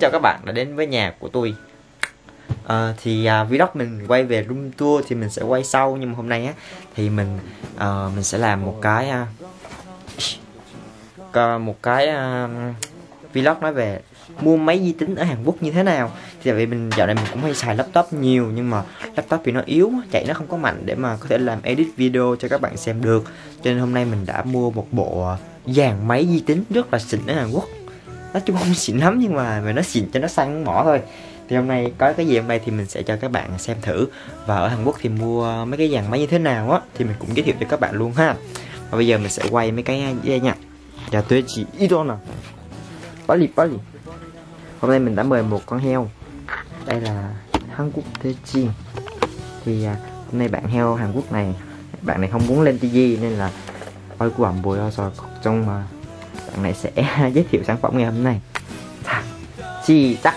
chào các bạn đã đến với nhà của tôi. Vlog mình quay về room tour thì mình sẽ quay sau, nhưng mà hôm nay á thì mình sẽ làm một cái vlog nói về mua máy vi tính ở Hàn Quốc như thế nào. Thì tại vì dạo này mình cũng hay xài laptop nhiều, nhưng mà laptop thì nó yếu, chạy nó không có mạnh để mà có thể làm edit video cho các bạn xem được. Cho nên hôm nay mình đã mua một bộ dàn máy vi tính rất là xịn ở Hàn Quốc. Nói chung không xịn lắm, nhưng mà nó xịn cho nó săn mỏ thôi. Thì hôm nay có cái gì hôm nay thì mình sẽ cho các bạn xem thử. Và ở Hàn Quốc thì mua mấy cái dàn máy như thế nào á thì mình cũng giới thiệu cho các bạn luôn ha. Và bây giờ mình sẽ quay mấy cái đây nha. Chào tôi chị Idol nè. 빨리. Hôm nay mình đã mời một con heo. Đây là Hàn Quốc Techi. Thì hôm nay bạn heo Hàn Quốc này, bạn này không muốn lên TV nên là ôi của ẩm bồi rồi trong mà bạn này sẽ giới thiệu sản phẩm ngày hôm nay. Chi tắc.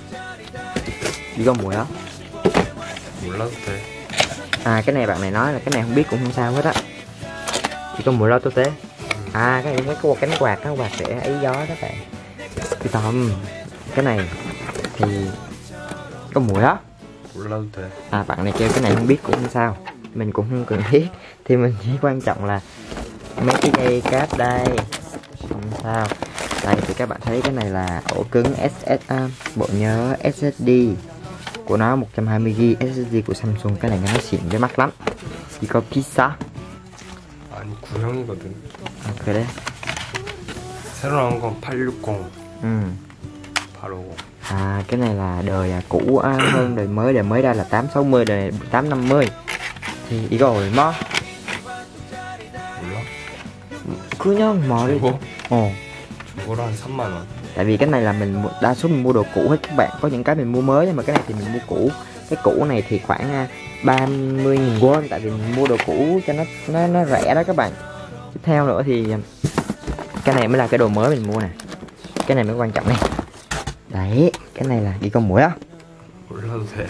이건 뭐야? 몰라도 돼. Cái này bạn này nói là cái này không biết cũng không sao hết á. 이건 몰라도 돼. Cái này có cánh quạt, cái quạt để ấy gió đó bạn. Cái này thì có mùi á. 몰라도 돼. Bạn này kêu cái này không biết cũng không sao, mình cũng không cần thiết. Thì mình chỉ quan trọng là mấy cái dây cáp đây không sao. Đây thì các bạn thấy cái này là ổ cứng SSD, bộ nhớ SSD của nó 120GB SSD của Samsung. Cái này nó xịn với mắc lắm. Chỉ có pizza. 아니 구형이거든. 그래? 새로 나온 건 860. 바로. Cái này là đời cũ hơn đời mới ra là 860, đời này 850. Thì 이거 얼마? 몰라? 그냥 말해. 저거로 한 3만 원. Tại vì cái này là đa số mình mua đồ cũ hết các bạn. Có những cái mình mua mới nhưng mà cái này thì mình mua cũ. Cái cũ này thì khoảng 30.000 won, tại vì mình mua đồ cũ cho nó rẻ đó các bạn. Tiếp theo nữa thì cái này mới là cái đồ mới mình mua nè. Cái này mới quan trọng này. Đấy, cái này là gì con mũi á. 몰라도 돼.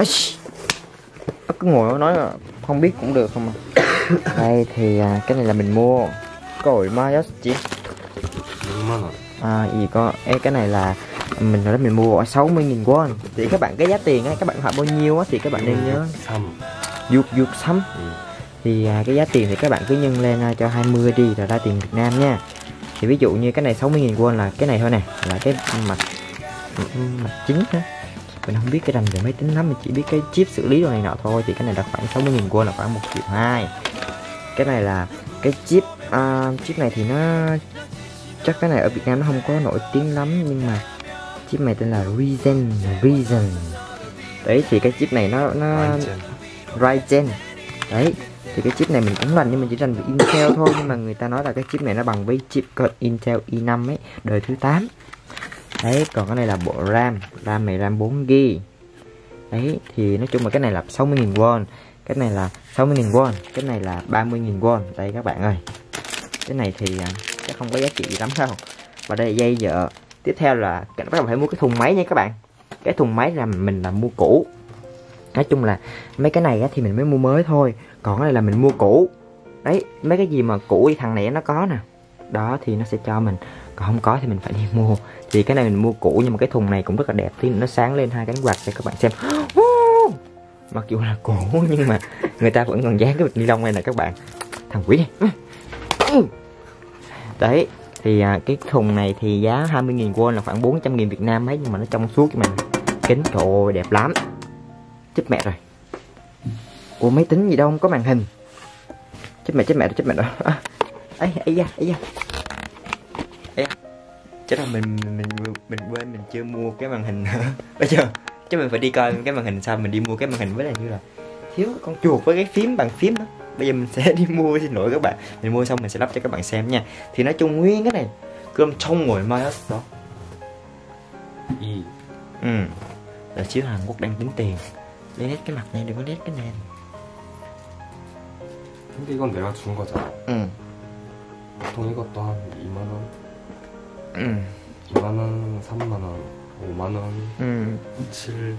Cứ ngồi nói là không biết cũng được không à. Đây thì cái này là mình mua còi Mayoschi. 6만 원. Gì có cái này là mình nói mình mua ở 60.000 won. Thì các bạn cái giá tiền á, các bạn hỏi bao nhiêu á thì các bạn nên nhớ. Dục sắm. Thì cái giá tiền thì các bạn cứ nhân lên cho 20 đi rồi ra tiền Việt Nam nha. Thì ví dụ như cái này 60.000 won là cái này thôi nè, là cái mặt chính á. Mình không biết cái rành về máy tính lắm, mình chỉ biết cái chip xử lý đồ này nọ thôi. Thì cái này là khoảng 60.000 won là khoảng 1,2 triệu. Cái này là cái chip chip này thì nó chắc cái này ở Việt Nam nó không có nổi tiếng lắm, nhưng mà chip này tên là Ryzen. Đấy thì cái chip này nó Ryzen. Đấy thì cái chip này mình cũng rành, nhưng mình chỉ rành về Intel thôi. Nhưng mà người ta nói là cái chip này nó bằng với chip Intel i5 ấy, đời thứ 8. Đấy, còn cái này là bộ RAM này RAM 4GB. Đấy thì nói chung là cái này là 60.000 won, cái này là 60.000 won, cái này là 30.000 won. Đây các bạn ơi, cái này thì chắc không có giá trị gì lắm đâu. Và đây là dây dợ. Tiếp theo là các bạn phải mua cái thùng máy nha các bạn. Cái thùng máy là mình là mua cũ. Nói chung là mấy cái này thì mình mới mua mới thôi, còn cái này là mình mua cũ. Đấy, mấy cái gì mà cũ thì thằng này nó có nè, đó thì nó sẽ cho mình, còn không có thì mình phải đi mua. Thì cái này mình mua cũ, nhưng mà cái thùng này cũng rất là đẹp, thì nó sáng lên hai cánh quạt cho các bạn xem. Mặc dù là cũ nhưng mà người ta vẫn còn dán cái bịch ni lông này nè các bạn. Thằng quỷ này. Đấy thì cái thùng này thì giá 20.000 won là khoảng 400.000 Việt Nam ấy, nhưng mà nó trong suốt cho mình. Kính trời ơi đẹp lắm. Chết mẹ rồi. Ủa máy tính gì đâu không có màn hình. Chết mẹ rồi. Ấy da. Chết rồi, mình quên mình chưa mua cái màn hình nữa. Bây giờ chứ mình phải đi coi cái màn hình sao mình đi mua cái màn hình, với là như là thiếu con chuột với cái phím bàn phím đó. Bây giờ mình sẽ đi mua, xin lỗi các bạn. Mình mua xong mình sẽ lắp cho các bạn xem nha. Thì nói chung nguyên cái này cơm trong ngồi mai hết đó. Là chiếu Hàn Quốc đang tính tiền. Lấy hết cái mặt này, đừng có lấy cái nền. 근데 이건 내가 준 거잖아. 보통 이것도 한 2만 원. 2만 원, 3만 원, 5만 원, 7,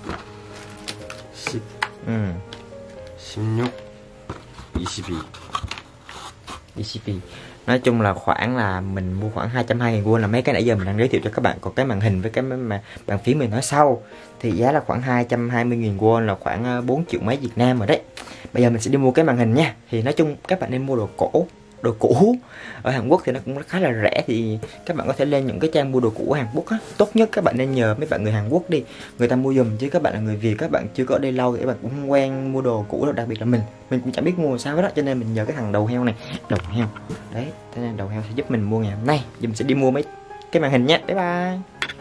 10, 16, 22. Nói chung là khoảng là mình mua khoảng 220.000 won là mấy cái nãy giờ mình đang giới thiệu cho các bạn. Còn cái màn hình với cái mà bàn phím mình nói sau thì giá là khoảng 220.000 won là khoảng 4 triệu mấy Việt Nam rồi đấy. Bây giờ mình sẽ đi mua cái màn hình nha. Thì nói chung các bạn nên mua đồ cũ ở Hàn Quốc thì nó cũng khá là rẻ. Thì các bạn có thể lên những cái trang mua đồ cũ ở Hàn Quốc á. Tốt nhất các bạn nên nhờ mấy bạn người Hàn Quốc đi, người ta mua giùm, chứ các bạn là người Việt, các bạn chưa có ở đây lâu thì các bạn cũng không quen mua đồ cũ đâu. Đặc biệt là mình cũng chẳng biết mua sao hết đó, cho nên mình nhờ cái thằng đầu heo này. Đầu heo đấy, cho nên đầu heo sẽ giúp mình mua ngày hôm nay. Giờ mình sẽ đi mua mấy cái màn hình nhé. Bye bye.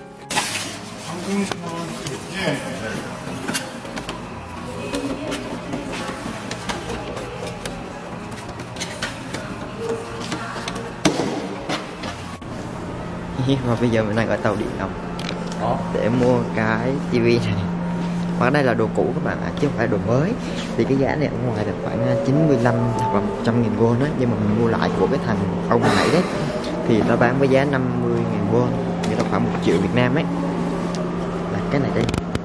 Và bây giờ mình đang ở tàu điện ngầm để mua cái tivi này. Và đây là đồ cũ các bạn ạ, chứ không phải đồ mới. Thì cái giá này ở ngoài là khoảng 95 hoặc là 100.000 won đó, nhưng mà mình mua lại của cái thằng ông hồi nãy đấy thì nó bán với giá 50.000 won, nghĩa là khoảng 1 triệu Việt Nam ấy. Là cái này đây.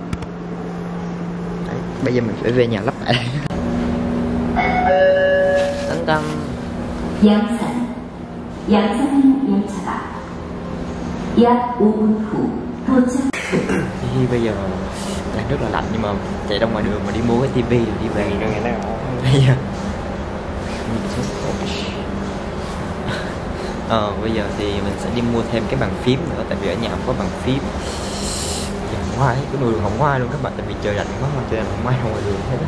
Đấy, bây giờ mình phải về nhà lắp lại. Tấn tâm 약 5분 후 도착. Thì bây giờ đang rất là lạnh, nhưng mà chạy ra ngoài đường mà đi mua cái tivi rồi đi về rồi ngày nào bây giờ thì mình sẽ đi mua thêm cái bàn phím nữa, tại vì ở nhà không có bàn phím. Giờ không ai, cái đường không có ai luôn các bạn, tại vì trời lạnh quá mà trời lạnh không ai ra ngoài đường hết á.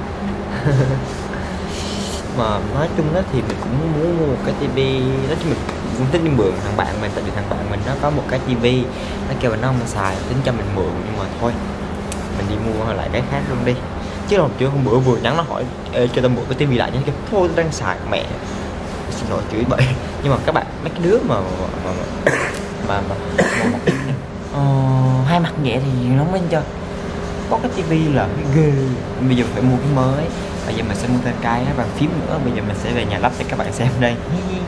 Mà nói chung đó thì mình cũng muốn mua một cái tivi, nói chung mình cũng thích đi mượn thằng bạn mình, tại vì thằng bạn mình nó có một cái tivi, nó kêu là nó không xài, tính cho mình mượn, nhưng mà thôi mình đi mua lại cái khác luôn đi. Chứ hôm trước hôm bữa vừa nhắn nó hỏi ê, cho tao mượn cái tivi lại, chứ kêu thôi tao đang xài mẹ, xin lỗi chửi bậy. Nhưng mà các bạn mấy cái đứa mà hai mặt vậy thì nó mới cho có cái tivi là cái ghê. Bây giờ phải mua cái mới. Bây giờ mình sẽ mua thêm cái bàn phím nữa. Bây giờ mình sẽ về nhà lắp cho các bạn xem đây.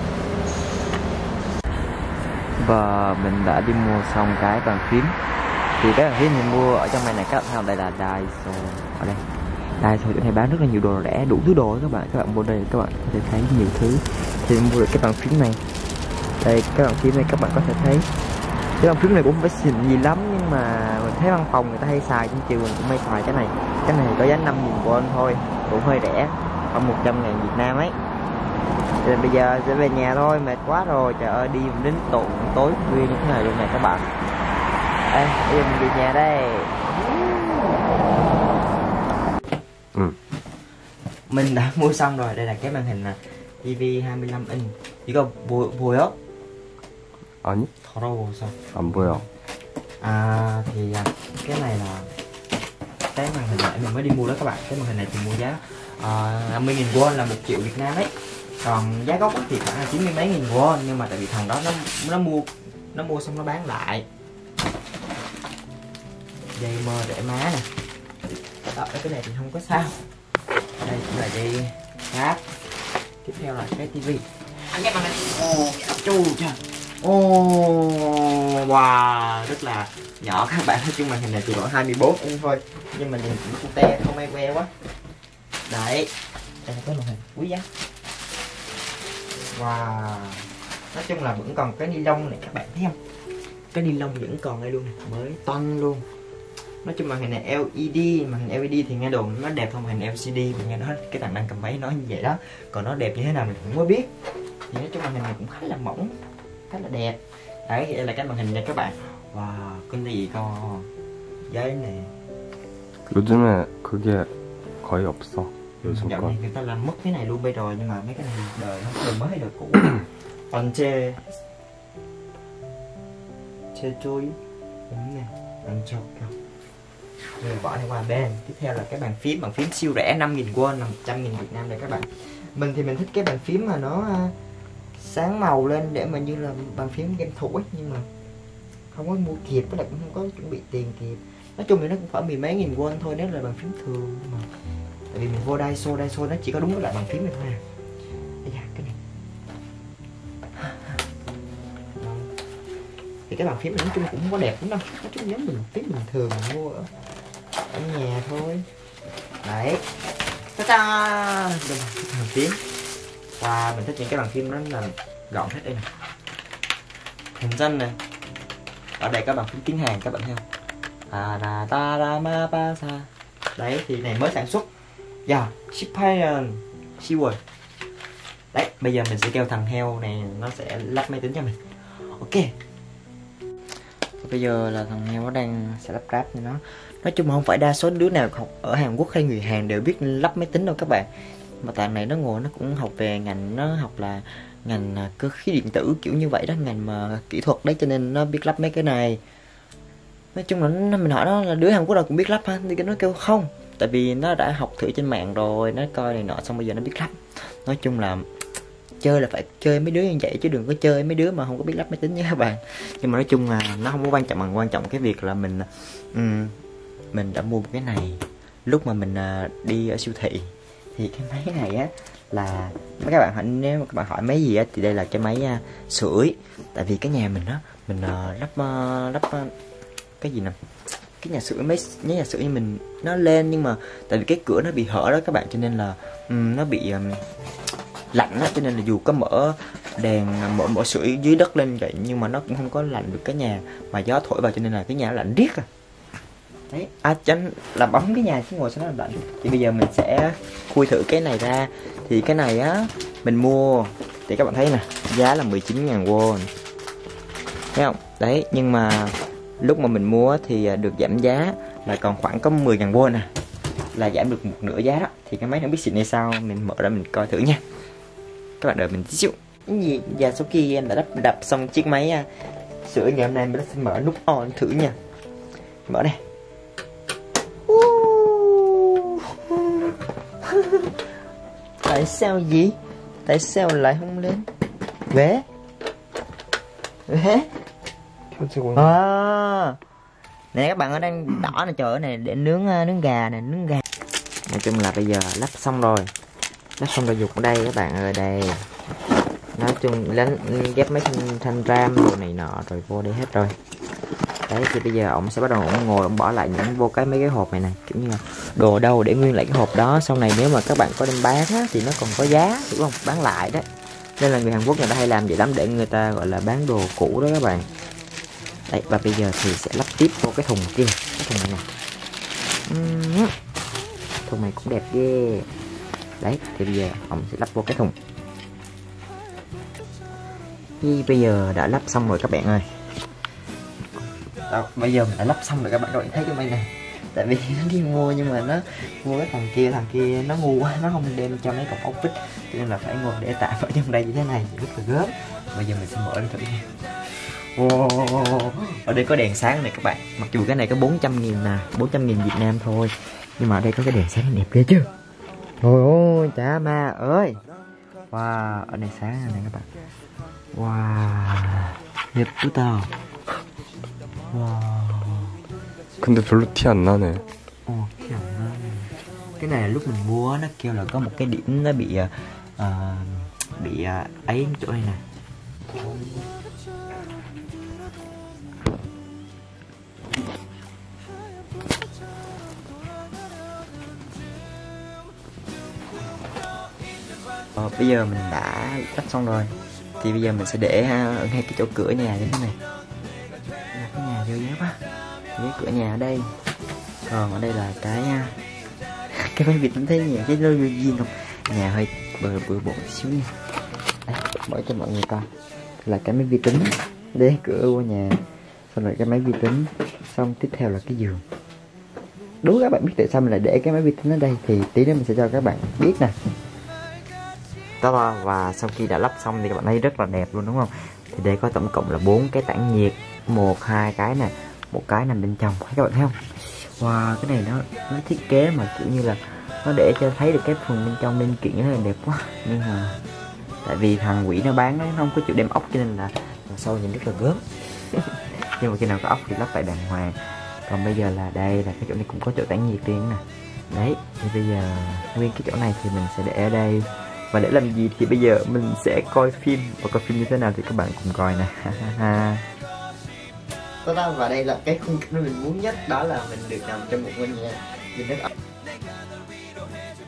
Và mình đã đi mua xong cái bàn phím. Thì cái bàn phím mình mua ở trong này các bạn thấy, đây là Daiso. Ở đây Daiso chỗ này bán rất là nhiều đồ rẻ, đủ thứ đồ các bạn mua đây các bạn có thể thấy nhiều thứ. Thì mình mua được cái bàn phím này. Đây cái bàn phím này các bạn có thể thấy. Cái bàn phím này cũng không phải xịn gì lắm, nhưng mà mình thấy văn phòng người ta hay xài, trên trường mình cũng hay xài cái này. Cái này có giá 5.000 won thôi, cũng hơi rẻ, khoảng 100.000 Việt Nam ấy. Thì bây giờ sẽ về nhà thôi, mệt quá rồi, trời ơi đi đến tối khuya như thế này luôn này các bạn. Ê, bây giờ mình về nhà đây. Mình đã mua xong rồi, đây là cái màn hình TV 25 inch. 이거 보여? 아니? 더러워서 안 보여. Thì cái này là cái màn hình này mình mới đi mua đó các bạn. Cái màn hình này thì mua giá 50.000 won là 1 triệu Việt Nam ấy. Còn giá gốc thì khoảng là 90 mấy nghìn won, nhưng mà tại vì thằng đó nó mua xong nó bán lại. Dây mơ để má nè. Cái này thì không có sao. Đây cũng là dây cáp. Tiếp theo là cái tivi. Cái màn hình wow, rất là nhỏ các bạn. Nói chung màn hình này chỉ khoảng 24 inch thôi, nhưng mà nhìn cũng cute, không ai que quá. Đấy, đây là cái màn hình quý giá. Wow, nói chung là vẫn còn cái ni lông này các bạn thấy không? Cái ni lông vẫn còn đây luôn, mới toanh luôn. Nói chung màn hình này LED, màn hình LED thì nghe đồn nó đẹp hơn màn hình LCD, mình nghe nói cái thằng đang cầm váy nói như vậy đó. Còn nó đẹp như thế nào mình cũng mới biết. Thì nói chung màn hình này cũng khá là mỏng, khá là đẹp. Đấy, đây là cái màn hình này các bạn. Wow, cái gì con giấy này. 요즘에 그게 거의 없어. 요즘 Dạo 건. này người ta làm mất cái này luôn bây rồi, nhưng mà mấy cái này đời nó đời mới hay đời cũ. Còn chê trôi đúng nè, ăn chọc kìa. Rồi bỏ này qua bên. Tiếp theo là cái bàn phím siêu rẻ 5.000 won là 100.000 Việt Nam đây các bạn. Mình thì mình thích cái bàn phím mà nó sáng màu lên để mà như là bàn phím game thủ ấy, nhưng mà không có mua kịp, với lại cũng không có chuẩn bị tiền kịp. Nói chung thì nó cũng phải 10 mấy nghìn won thôi nếu là bàn phím thường, mà tại vì mình vô Daiso nó chỉ có đúng cái loại bàn phím này thôi à. Bây giờ cái này thì cái bàn phím này nói chung cũng không có đẹp lắm đâu, nói chung giống mình phím bình thường mình mua ở nhà thôi. Đấy, ta-da, bàn phím. Và mình thích những cái bàn phím đó là gọn hết đây này, hình danh này. Ở đây các bạn phím tiếng Hàn các bạn thấy không? Đấy thì này mới sản xuất. Yeah, Shipayan Shiwer. Đấy, bây giờ mình sẽ kêu thằng heo này nó sẽ lắp máy tính cho mình. Ok. Bây giờ là thằng heo nó đang sẽ lắp ráp cho nó. Nói chung không phải đa số đứa nào học ở Hàn Quốc hay người Hàn đều biết lắp máy tính đâu các bạn. Mà tại này nó ngồi nó cũng học về ngành, nó học là ngành cơ khí điện tử kiểu như vậy đó, ngành mà kỹ thuật đấy, cho nên nó biết lắp mấy cái này. Nói chung là mình hỏi nó là đứa Hàn Quốc nào cũng biết lắp ha, thì nó kêu không, tại vì nó đã học thử trên mạng rồi, nó coi này nọ xong bây giờ nó biết lắp. Nói chung là chơi là phải chơi mấy đứa như vậy chứ đừng có chơi mấy đứa mà không có biết lắp máy tính nha các bạn. Nhưng mà nói chung là nó không có quan trọng, bằng quan trọng cái việc là mình đã mua cái này lúc mà mình đi ở siêu thị. Thì cái máy này á là các bạn hỏi, nếu mà các bạn hỏi máy gì á thì đây là cái máy sưởi. Tại vì cái nhà mình á mình lắp cái gì nè, cái nhà sưởi, mấy nhà sưởi như mình nó lên, nhưng mà tại vì cái cửa nó bị hở đó các bạn, cho nên là nó bị lạnh á, cho nên là dù có mở đèn mở sưởi dưới đất lên vậy nhưng mà nó cũng không có lạnh được cái nhà, mà gió thổi vào cho nên là cái nhà nó lạnh riết à. Đấy, chánh là bấm cái nhà chứ ngồi sao nó lạnh. Thì bây giờ mình sẽ khui thử cái này ra. Thì cái này á mình mua thì các bạn thấy nè, giá là 19.000 won, thấy không? Đấy, nhưng mà lúc mà mình mua thì được giảm giá là còn khoảng có 10.000 won nè, là giảm được một nửa giá đó. Thì cái máy không biết xịn hay sao, mình mở ra mình coi thử nha. Các bạn đợi mình tí xíu. Cái gì? Và số kia em đã đập xong chiếc máy sửa ngày hôm nay mình sẽ mở nút on thử nha. Mở này. Tại sao gì? Tại sao lại không lên? Vé nè các bạn, ở đang đỏ này, trời ơi này để nướng gà này, nướng gà. Nói chung là bây giờ lắp xong rồi, dục ở đây các bạn ơi, đây. Nói chung ghép mấy thanh ram đồ này nọ rồi vô đây hết rồi. Đấy thì bây giờ ông sẽ bắt đầu ông ngồi ông bỏ lại những vô mấy cái hộp này nè, kiểu như là đồ đâu để nguyên lại cái hộp đó, sau này nếu mà các bạn có đem bán á, thì nó còn có giá, hiểu không, bán lại đấy. Nên là người Hàn Quốc người ta hay làm vậy lắm, để người ta gọi là bán đồ cũ đó các bạn. Đấy, và bây giờ thì sẽ lắp tiếp vô cái thùng kia, cái thùng này nè. Thùng này cũng đẹp ghê. Đấy thì bây giờ ông sẽ lắp vô cái thùng. Thì bây giờ đã lắp xong rồi các bạn ơi. Đó, bây giờ mình đã lắp xong rồi các bạn thấy cái máy này. Tại vì nó đi mua nhưng mà nó mua cái thằng kia nó ngu quá, nó không đem cho mấy cọng ốc vít, cho nên là phải ngồi để tạm ở trong đây như thế này, rất là gớm. Bây giờ mình sẽ mở lên thử nha. Ở đây có đèn sáng này các bạn, mặc dù cái này có 400.000 nè, 400.000 Việt Nam thôi, nhưng mà ở đây có cái đèn sáng đẹp ghê chưa. Trời ơi chả ma ơi. Wow, ở đây sáng này các bạn. Wow, đẹp quá tao. Wow. 근데 별로 티 안 나네. 티 안 나네. Cái này là lúc mình mua nó kêu là có một cái điểm nó bị ấy chỗ này nè. Bây giờ mình đã lắp xong rồi. Thì bây giờ mình sẽ để ở ngay cái chỗ cửa nhà như thế này. Cái nhà vô giá quá. Với cửa nhà ở đây. Còn ở đây là cái máy vi tính, thấy nhỉ, cái lôi viên không. Nhà hơi bừa bộn xíu nha. Đây, mở cho mọi người coi. Là cái máy vi tính. Để cửa vô nhà. Xong rồi cái máy vi tính. Xong tiếp theo là cái giường. Đố các bạn biết tại sao mình lại để cái máy vi tính ở đây, thì tí nữa mình sẽ cho các bạn biết nè. Đó, và sau khi đã lắp xong thì các bạn thấy rất là đẹp luôn đúng không? Thì đây có tổng cộng là 4 cái tản nhiệt, 1, 2 cái nè, một cái nằm bên trong, các bạn thấy không? Wow, cái này nó thiết kế mà kiểu như là nó để cho thấy được cái phần bên trong linh kiện, nó là đẹp quá. Nhưng mà tại vì thằng quỷ nó bán nó không có chịu đem ốc, cho nên là sau nhìn rất là gớm. Nhưng mà khi nào có ốc thì lắp lại đàng hoàng. Còn bây giờ là đây là cái chỗ này cũng có chỗ tản nhiệt riêng nè. Đấy, thì bây giờ nguyên cái chỗ này thì mình sẽ để ở đây. Và để làm gì thì bây giờ mình sẽ coi phim. Và coi phim như thế nào thì các bạn cùng coi nè. Và đây là cái khung cảnh mình muốn nhất, đó là mình được nằm trong một ngôi nhà nhìn đất ẩm.